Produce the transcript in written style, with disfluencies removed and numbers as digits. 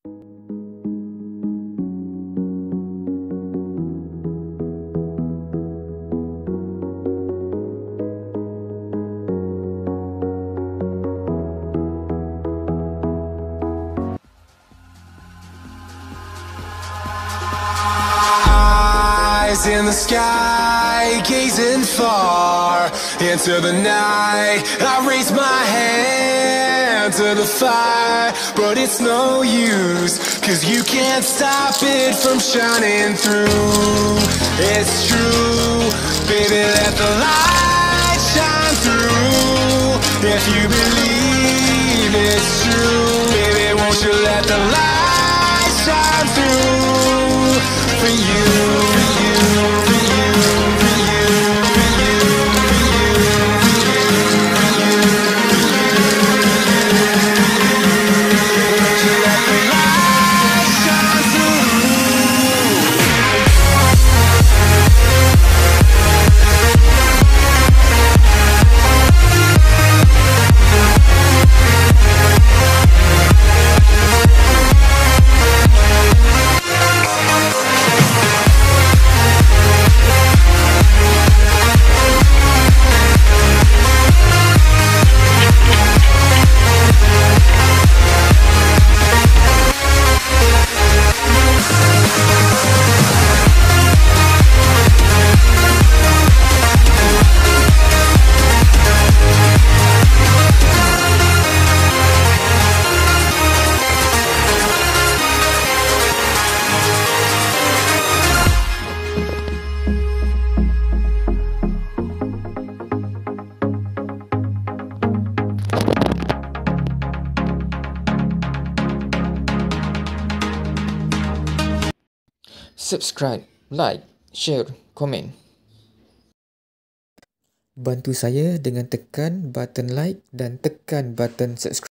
Eyes in the sky, gazing far into the night. I raise my hand to the fire, but it's no use, 'cause you can't stop it from shining through. It's true, baby, let the light shine through. If you believe it's true, baby, won't you let the light shine through for you, for you, for you, for you, for you, for you, for you, won't you let the light shine through? Subscribe, like, share, komen. Bantu saya dengan tekan button like dan tekan button subscribe.